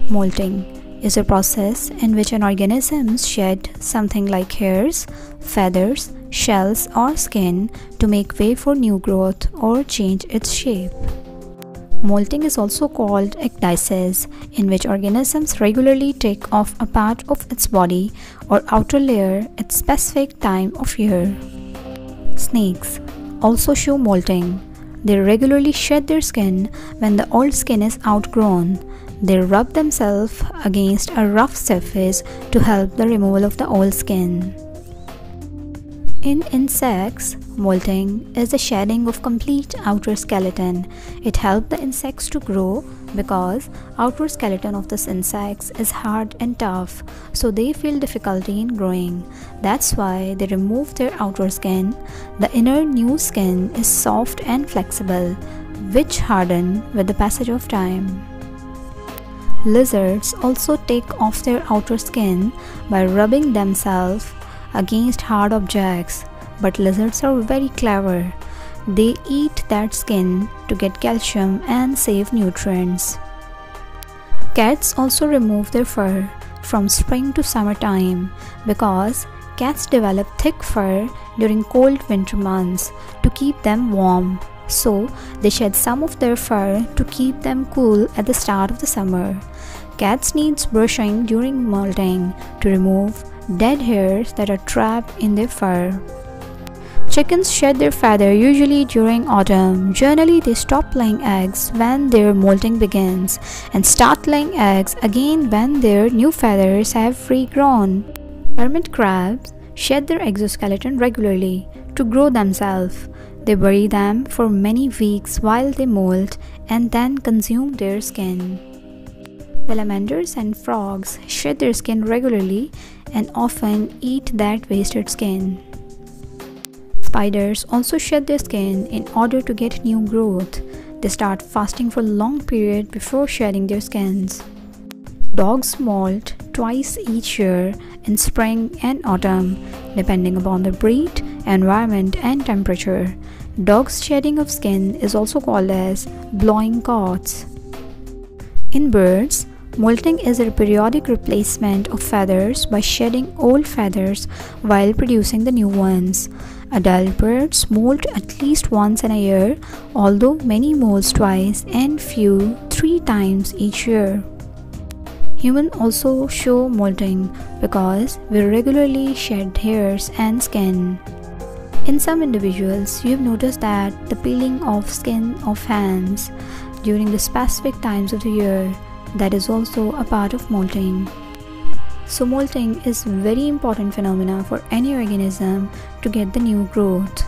Molting is a process in which an organism shed something like hairs, feathers, shells, or skin to make way for new growth or change its shape. Molting is also called ecdysis, in which organisms regularly take off a part of its body or outer layer at specific time of year. Snakes also show molting. They regularly shed their skin when the old skin is outgrown. They rub themselves against a rough surface to help the removal of the old skin. In insects, molting is the shedding of complete outer skeleton. It helps the insects to grow because outer skeleton of this insects is hard and tough, so they feel difficulty in growing. That's why they remove their outer skin. The inner new skin is soft and flexible, which harden with the passage of time. Lizards also take off their outer skin by rubbing themselves against hard objects, but lizards are very clever. They eat that skin to get calcium and save nutrients. Cats also remove their fur from spring to summertime because cats develop thick fur during cold winter months to keep them warm. So they shed some of their fur to keep them cool at the start of the summer. Cats needs brushing during molting to remove dead hairs that are trapped in their fur. Chickens shed their feather usually during autumn. Generally, they stop laying eggs when their molting begins and start laying eggs again when their new feathers have regrown. Hermit crabs shed their exoskeleton regularly to grow themselves. They bury them for many weeks while they molt and then consume their skin. Salamanders and frogs shed their skin regularly and often eat that wasted skin. Spiders also shed their skin in order to get new growth. They start fasting for a long period before shedding their skins. Dogs molt twice each year in spring and autumn, depending upon the breed, environment, and temperature. Dogs' shedding of skin is also called as blowing coats. In birds, molting is a periodic replacement of feathers by shedding old feathers while producing the new ones. Adult birds molt at least once in a year, although many molt twice and few 3 times each year. Humans also show molting because we regularly shed hairs and skin. In some individuals, you have noticed that the peeling of skin of hands during the specific times of the year, that is also a part of molting. So molting is very important phenomena for any organism to get the new growth.